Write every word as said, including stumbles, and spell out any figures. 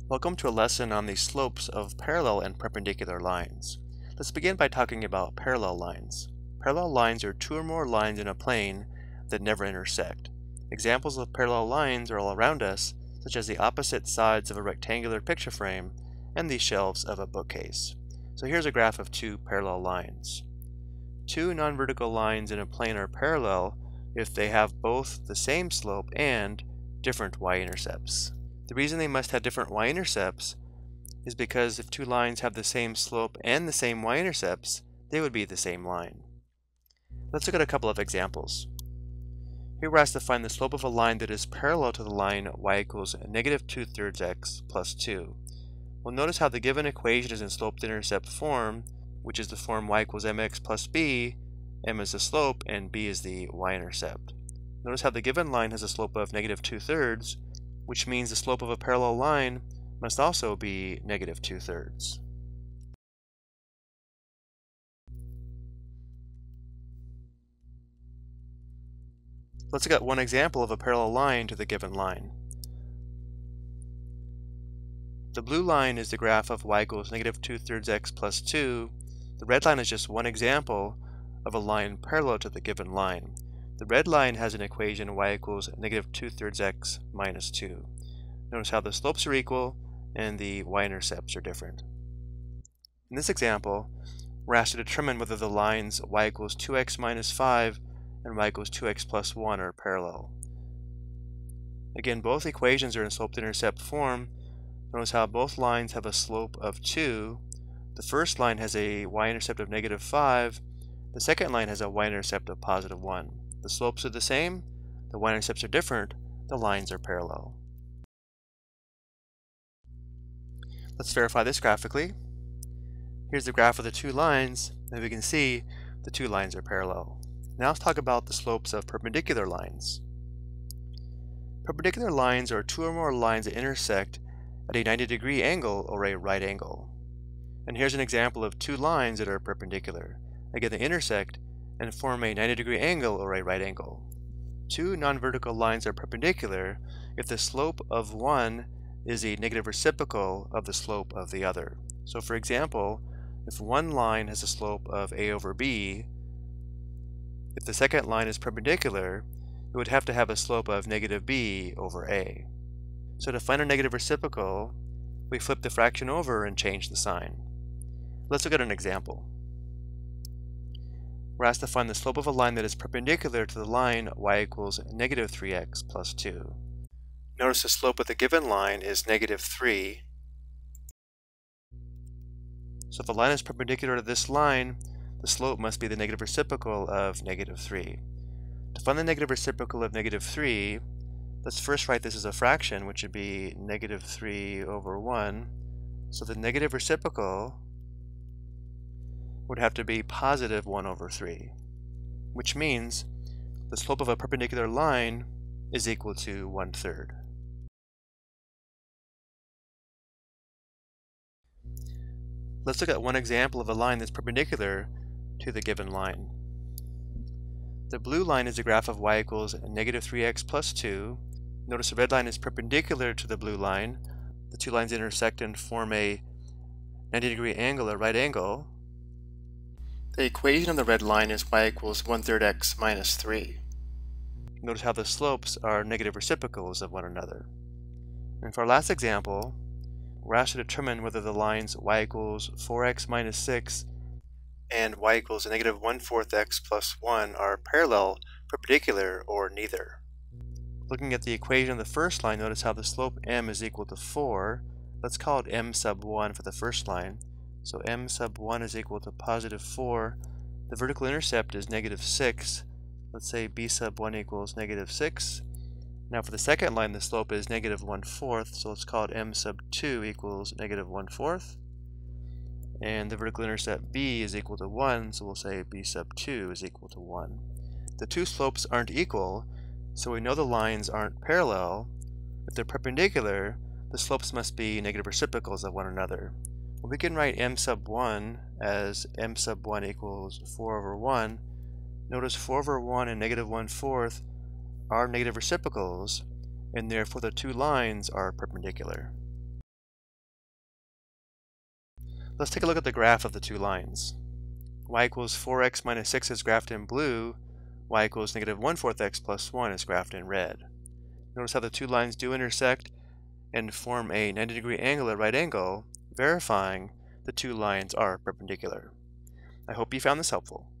Welcome to a lesson on the slopes of parallel and perpendicular lines. Let's begin by talking about parallel lines. Parallel lines are two or more lines in a plane that never intersect. Examples of parallel lines are all around us, such as the opposite sides of a rectangular picture frame and the shelves of a bookcase. So here's a graph of two parallel lines. Two non-vertical lines in a plane are parallel if they have both the same slope and different y-intercepts. The reason they must have different y-intercepts is because if two lines have the same slope and the same y-intercepts, they would be the same line. Let's look at a couple of examples. Here we're asked to find the slope of a line that is parallel to the line y equals negative two thirds x plus two. Well, notice how the given equation is in slope-to-intercept form, which is the form y equals mx plus b, m is the slope, and b is the y-intercept. Notice how the given line has a slope of negative two thirds, which means the slope of a parallel line must also be negative two thirds. Let's look at one example of a parallel line to the given line. The blue line is the graph of y equals negative two thirds x plus two. The red line is just one example of a line parallel to the given line. The red line has an equation y equals negative two thirds x minus two. Notice how the slopes are equal and the y-intercepts are different. In this example, we're asked to determine whether the lines y equals two x minus five and y equals two x plus one are parallel. Again, both equations are in slope-to-intercept form. Notice how both lines have a slope of two. The first line has a y-intercept of negative five. The second line has a y-intercept of positive one. The slopes are the same, the y-intercepts are different, the lines are parallel. Let's verify this graphically. Here's the graph of the two lines, and we can see the two lines are parallel. Now let's talk about the slopes of perpendicular lines. Perpendicular lines are two or more lines that intersect at a ninety degree angle or a right angle. And here's an example of two lines that are perpendicular. Again, they intersect and form a ninety degree angle or a right angle. Two non-vertical lines are perpendicular if the slope of one is a negative reciprocal of the slope of the other. So for example, if one line has a slope of a over b, if the second line is perpendicular, it would have to have a slope of negative b over a. So to find a negative reciprocal, we flip the fraction over and change the sign. Let's look at an example. We're asked to find the slope of a line that is perpendicular to the line y equals negative three x plus two. Notice the slope of the given line is negative three. So if a line is perpendicular to this line, the slope must be the negative reciprocal of negative three. To find the negative reciprocal of negative three, let's first write this as a fraction, which would be negative three over one. So the negative reciprocal would have to be positive one over three, which means the slope of a perpendicular line is equal to one third. Let's look at one example of a line that's perpendicular to the given line. The blue line is the graph of y equals negative three x plus two. Notice the red line is perpendicular to the blue line. The two lines intersect and form a ninety degree angle, a right angle. The equation of the red line is y equals one third x minus three. Notice how the slopes are negative reciprocals of one another. And for our last example, we're asked to determine whether the lines y equals four x minus six and y equals negative one fourth x plus one are parallel, perpendicular, or neither. Looking at the equation of the first line, notice how the slope m is equal to four. Let's call it m sub one for the first line. So m sub one is equal to positive four. The vertical intercept is negative six. Let's say b sub one equals negative six. Now for the second line, the slope is negative one fourth, so let's call it m sub two equals negative one fourth. And the vertical intercept b is equal to one, so we'll say b sub two is equal to one. The two slopes aren't equal, so we know the lines aren't parallel. If they're perpendicular, the slopes must be negative reciprocals of one another. Well, we can write m sub one as m sub one equals four over one. Notice four over one and negative one fourth are negative reciprocals, and therefore the two lines are perpendicular. Let's take a look at the graph of the two lines. Y equals four x minus six is graphed in blue, y equals negative one fourth x plus one is graphed in red. Notice how the two lines do intersect and form a ninety degree angle at right angle, verifying the two lines are perpendicular. I hope you found this helpful.